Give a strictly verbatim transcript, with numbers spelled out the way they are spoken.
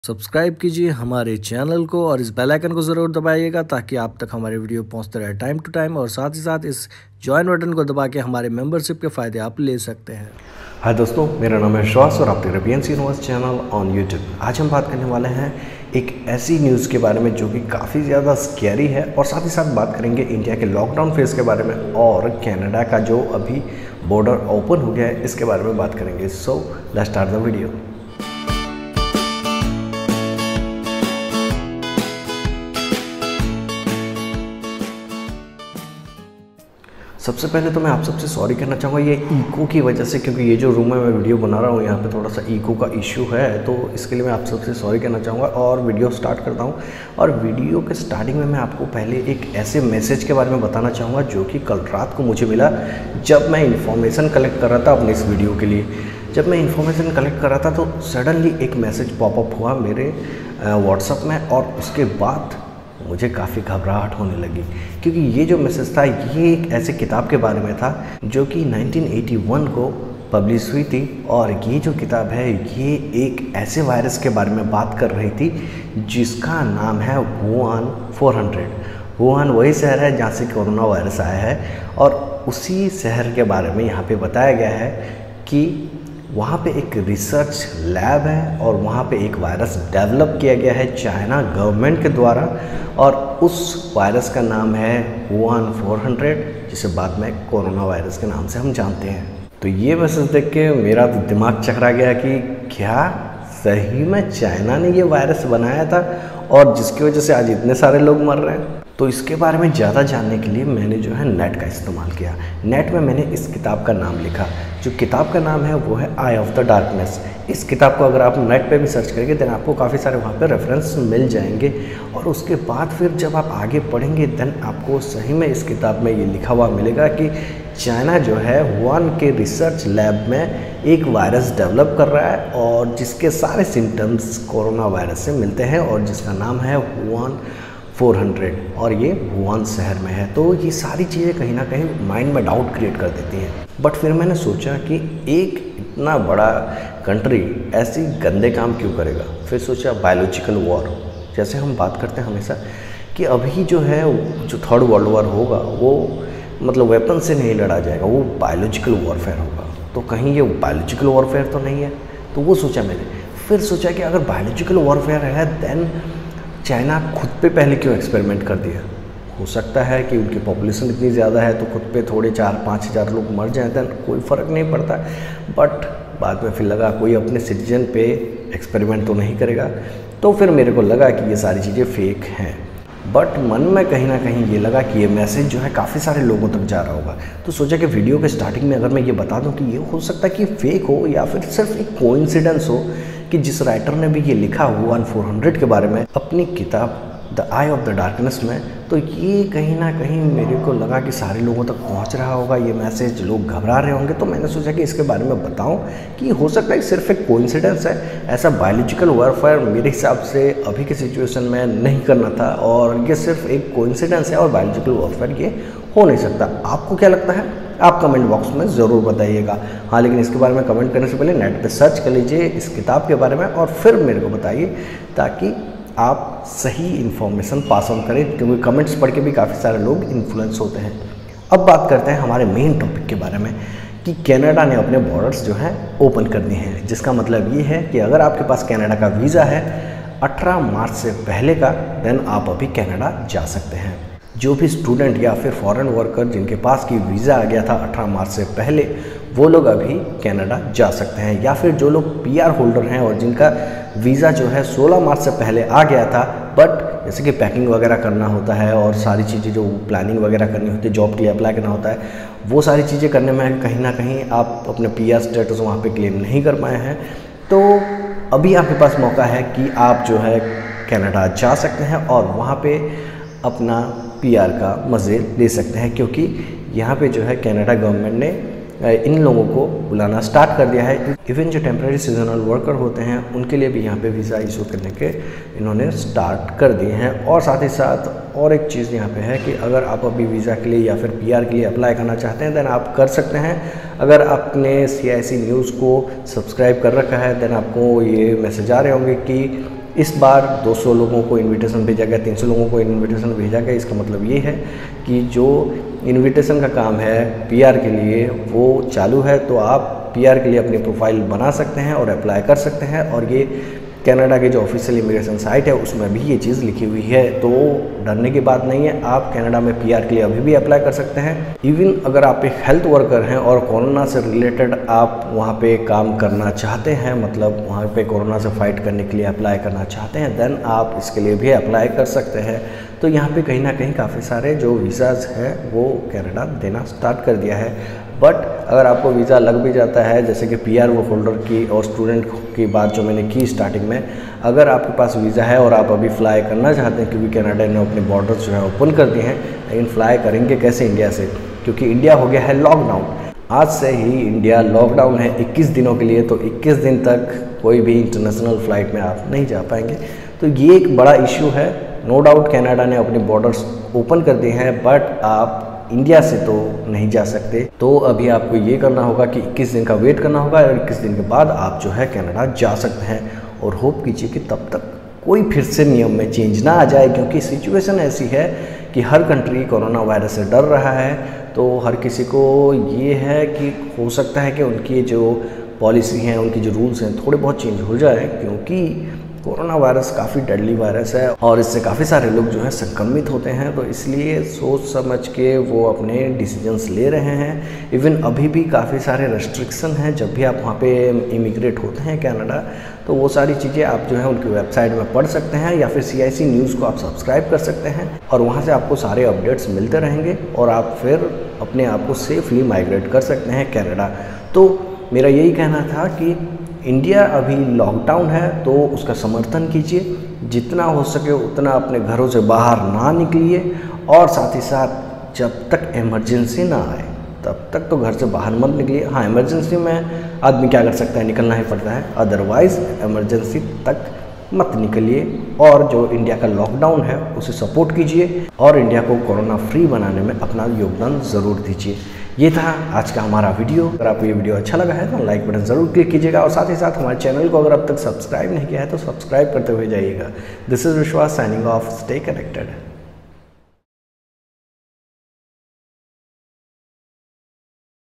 Subscribe कीजिए हमारे channel को और इस बेल आइकन को ज़रूर दबाइएगा ताकि आप तक हमारे वीडियो पहुंचते रहे टाइम टू टाइम। और साथ ही साथ इस ज्वाइन बटन को दबा के हमारे मेंबरशिप के फ़ायदे आप ले सकते हैं। हाय दोस्तों, मेरा नाम है श्वास और आप देख रहे हैं यूनिवर्स चैनल ऑन यूट्यूब। आज हम बात करने वाले हैं एक ऐसी न्यूज़ के बारे में जो कि काफ़ी ज़्यादा स्कैरी है, और साथ ही साथ बात करेंगे इंडिया के लॉकडाउन फेज़ के बारे में और कनाडा का जो अभी बॉर्डर ओपन हो गया है इसके बारे में बात करेंगे। So let's start the video. सबसे पहले तो मैं आप सबसे सॉरी कहना चाहूँगा ये इको की वजह से, क्योंकि ये जो रूम है मैं वीडियो बना रहा हूँ यहाँ पे थोड़ा सा इको का इशू है, तो इसके लिए मैं आप सबसे सॉरी कहना चाहूँगा और वीडियो स्टार्ट करता हूँ। और वीडियो के स्टार्टिंग में मैं आपको पहले एक ऐसे मैसेज के बारे में बताना चाहूँगा जो कि कल रात को मुझे मिला जब मैं इन्फॉर्मेशन कलेक्ट कर रहा था अपने इस वीडियो के लिए। जब मैं इन्फॉर्मेशन कलेक्ट कर रहा था तो सडनली एक मैसेज पॉपअप हुआ मेरे व्हाट्सएप में, और उसके बाद मुझे काफ़ी घबराहट होने लगी, क्योंकि ये जो मैसेज था ये एक ऐसे किताब के बारे में था जो कि नाइनटीन एटी वन को पब्लिश हुई थी। और ये जो किताब है ये एक ऐसे वायरस के बारे में बात कर रही थी जिसका नाम है वुहान फोर हंड्रेड। वुहान वही शहर है जहाँ से कोरोना वायरस आया है, और उसी शहर के बारे में यहाँ पे बताया गया है कि वहाँ पे एक रिसर्च लैब है और वहाँ पे एक वायरस डेवलप किया गया है चाइना गवर्नमेंट के द्वारा, और उस वायरस का नाम है वुहान फोर हंड्रेड, जिसे बाद में कोरोना वायरस के नाम से हम जानते हैं। तो ये मैसेज देख के मेरा तो दिमाग चकरा गया कि क्या सही में चाइना ने ये वायरस बनाया था और जिसकी वजह से आज इतने सारे लोग मर रहे हैं। तो इसके बारे में ज़्यादा जानने के लिए मैंने जो है नेट का इस्तेमाल किया। नेट में मैंने इस किताब का नाम लिखा, जो किताब का नाम है वो है आई ऑफ द डार्कनेस। इस किताब को अगर आप नेट पे भी सर्च करेंगे देन आपको काफ़ी सारे वहाँ पे रेफरेंस मिल जाएंगे, और उसके बाद फिर जब आप आगे पढ़ेंगे देन आपको सही में इस किताब में ये लिखा हुआ मिलेगा कि चाइना जो है वुहान के रिसर्च लैब में एक वायरस डेवलप कर रहा है और जिसके सारे सिम्टम्स कोरोना वायरस से मिलते हैं, और जिसका नाम है वुहान फोर हंड्रेड, और ये वुहान शहर में है। तो ये सारी चीज़ें कहीं ना कहीं माइंड में डाउट क्रिएट कर देती हैं। बट फिर मैंने सोचा कि एक इतना बड़ा कंट्री ऐसी गंदे काम क्यों करेगा। फिर सोचा बायोलॉजिकल वॉर, जैसे हम बात करते हैं हमेशा कि अभी जो है जो थर्ड वर्ल्ड वॉर होगा वो मतलब वेपन से नहीं लड़ा जाएगा, वो बायोलॉजिकल वॉरफेयर होगा। तो कहीं ये बायोलॉजिकल वॉरफेयर तो नहीं है, तो वो सोचा मैंने। फिर सोचा कि अगर बायोलॉजिकल वॉरफेयर है देन चाइना खुद पे पहले क्यों एक्सपेरिमेंट कर दिया। हो सकता है कि उनकी पॉपुलेशन इतनी ज़्यादा है तो खुद पे थोड़े चार पाँच हज़ार लोग मर जाए देन कोई फ़र्क नहीं पड़ता, बट बाद में फिर लगा कोई अपने सिटीजन पे एक्सपेरिमेंट तो नहीं करेगा। तो फिर मेरे को लगा कि ये सारी चीज़ें फेक हैं, बट मन में कहीं ना कहीं ये लगा कि ये मैसेज जो है काफ़ी सारे लोगों तक जा रहा होगा। तो सोचा कि वीडियो के स्टार्टिंग में अगर मैं ये बता दूं कि ये हो सकता है कि फेक हो या फिर सिर्फ एक कोइंसिडेंस हो कि जिस राइटर ने भी ये लिखा वुहान फोर हंड्रेड के बारे में अपनी किताब the eye of the darkness में, तो ये कहीं ना कहीं मेरे को लगा कि सारे लोगों तक पहुंच रहा होगा ये मैसेज, लोग घबरा रहे होंगे। तो मैंने सोचा कि इसके बारे में बताऊं कि हो सकता है सिर्फ एक कोइंसिडेंस है। ऐसा बायोलॉजिकल वॉरफेयर मेरे हिसाब से अभी के सिचुएशन में नहीं करना था, और ये सिर्फ एक कोइंसिडेंस है और बायोलॉजिकल वॉरफेयर ये हो नहीं सकता। आपको क्या लगता है आप कमेंट बॉक्स में ज़रूर बताइएगा। हाँ, लेकिन इसके बारे में कमेंट करने से पहले नेट पे सर्च कर लीजिए इस किताब के बारे में और फिर मेरे को बताइए, ताकि आप सही इन्फॉर्मेशन पास ऑन करें, क्योंकि कमेंट्स पढ़ के भी काफ़ी सारे लोग इन्फ्लुएंस होते हैं। अब बात करते हैं हमारे मेन टॉपिक के बारे में कि कनाडा ने अपने बॉर्डर्स जो हैं ओपन कर दिए हैं, जिसका मतलब ये है कि अगर आपके पास कनाडा का वीज़ा है अठारह मार्च से पहले का, देन आप अभी कनाडा जा सकते हैं। जो भी स्टूडेंट या फिर फॉरेन वर्कर जिनके पास की वीज़ा आ गया था अठारह मार्च से पहले, वो लोग अभी कनाडा जा सकते हैं। या फिर जो लोग पीआर होल्डर हैं और जिनका वीज़ा जो है सोलह मार्च से पहले आ गया था, बट जैसे कि पैकिंग वगैरह करना होता है और सारी चीज़ें जो प्लानिंग वगैरह करनी होती है, जॉब के लिए अप्लाई करना होता है, वो सारी चीज़ें करने में कहीं ना कहीं आप अपने पीआर स्टेटस वहाँ पे क्लेम नहीं कर पाए हैं, तो अभी आपके पास मौका है कि आप जो है कनाडा जा सकते हैं और वहाँ पर अपना पीआर का मज़े ले सकते हैं। क्योंकि यहाँ पे जो है कनाडा गवर्नमेंट ने इन लोगों को बुलाना स्टार्ट कर दिया है। इवन जो टेम्प्रेरी सीजनल वर्कर होते हैं उनके लिए भी यहाँ पे वीज़ा इशू करने के इन्होंने स्टार्ट कर दिए हैं। और साथ ही साथ और एक चीज़ यहाँ पे है कि अगर आप अभी वीज़ा के लिए या फिर पीआर के लिए अप्लाई करना चाहते हैं देन आप कर सकते हैं। अगर आपने सी आई सी न्यूज़ को सब्सक्राइब कर रखा है देन आपको ये मैसेज आ रहे होंगे कि इस बार दो सौ लोगों को इनविटेशन भेजा गया, तीन सौ लोगों को इनविटेशन भेजा गया। इसका मतलब ये है कि जो इनविटेशन का काम है पीआर के लिए वो चालू है, तो आप पीआर के लिए अपनी प्रोफाइल बना सकते हैं और अप्लाई कर सकते हैं। और ये कनाडा के जो ऑफिशियल इमिग्रेशन साइट है उसमें भी ये चीज़ लिखी हुई है, तो डरने की बात नहीं है। आप कनाडा में पीआर के लिए अभी भी अप्लाई कर सकते हैं। इवन अगर आप एक हेल्थ वर्कर हैं और कोरोना से रिलेटेड आप वहाँ पे काम करना चाहते हैं, मतलब वहाँ पे कोरोना से फाइट करने के लिए अप्लाई करना चाहते हैं, देन आप इसके लिए भी अप्लाई कर सकते हैं। तो यहाँ पे कहीं ना कहीं काफ़ी सारे जो वीज़ाज़ हैं वो कनाडा देना स्टार्ट कर दिया है। बट अगर आपको वीज़ा लग भी जाता है, जैसे कि पीआर वो होल्डर की और स्टूडेंट की बात जो मैंने की स्टार्टिंग में, अगर आपके पास वीज़ा है और आप अभी फ्लाई करना चाहते हैं, क्योंकि कनाडा ने अपने बॉर्डर्स जो है ओपन कर दिए हैं, लेकिन फ्लाई करेंगे कैसे इंडिया से, क्योंकि इंडिया हो गया है लॉकडाउन। आज से ही इंडिया लॉकडाउन है इक्कीस दिनों के लिए, तो इक्कीस दिन तक कोई भी इंटरनेशनल फ़्लाइट में आप नहीं जा पाएंगे। तो ये एक बड़ा इशू है। नो डाउट कनाडा ने अपने बॉर्डर्स ओपन कर दिए हैं, बट आप इंडिया से तो नहीं जा सकते। तो अभी आपको ये करना होगा कि इक्कीस दिन का वेट करना होगा और इक्कीस दिन के बाद आप जो है कनाडा जा सकते हैं। और होप कीजिए कि तब तक कोई फिर से नियम में चेंज ना आ जाए, क्योंकि सिचुएशन ऐसी है कि हर कंट्री कोरोना वायरस से डर रहा है। तो हर किसी को ये है कि हो सकता है कि उनकी जो पॉलिसी हैं, उनकी जो रूल्स हैं थोड़े बहुत चेंज हो जाए, क्योंकि कोरोना वायरस काफ़ी डेडली वायरस है और इससे काफ़ी सारे लोग जो हैं संक्रमित होते हैं। तो इसलिए सोच समझ के वो अपने डिसीजंस ले रहे हैं। इवन अभी भी काफ़ी सारे रेस्ट्रिक्शन हैं। जब भी आप वहाँ पे इमिग्रेट होते हैं कनाडा, तो वो सारी चीज़ें आप जो है उनकी वेबसाइट में पढ़ सकते हैं, या फिर सी आई सी न्यूज़ को आप सब्सक्राइब कर सकते हैं और वहाँ से आपको सारे अपडेट्स मिलते रहेंगे और आप फिर अपने आप को सेफली माइग्रेट कर सकते हैं कनाडा। तो मेरा यही कहना था कि इंडिया अभी लॉकडाउन है, तो उसका समर्थन कीजिए, जितना हो सके उतना अपने घरों से बाहर ना निकलिए, और साथ ही साथ जब तक इमरजेंसी ना आए तब तक तो घर से बाहर मत निकलिए। हाँ, इमरजेंसी में आदमी क्या कर सकता है, निकलना ही पड़ता है, अदरवाइज़ इमरजेंसी तक मत निकलिए। और जो इंडिया का लॉकडाउन है उसे सपोर्ट कीजिए और इंडिया को कोरोना फ्री बनाने में अपना योगदान ज़रूर दीजिए। ये था आज का हमारा वीडियो। अगर आपको ये वीडियो अच्छा लगा है तो लाइक बटन ज़रूर क्लिक कीजिएगा और साथ ही साथ हमारे चैनल को अगर अब तक सब्सक्राइब नहीं किया है तो सब्सक्राइब करते हुए जाइएगा। This is Vishwas signing off. Stay connected.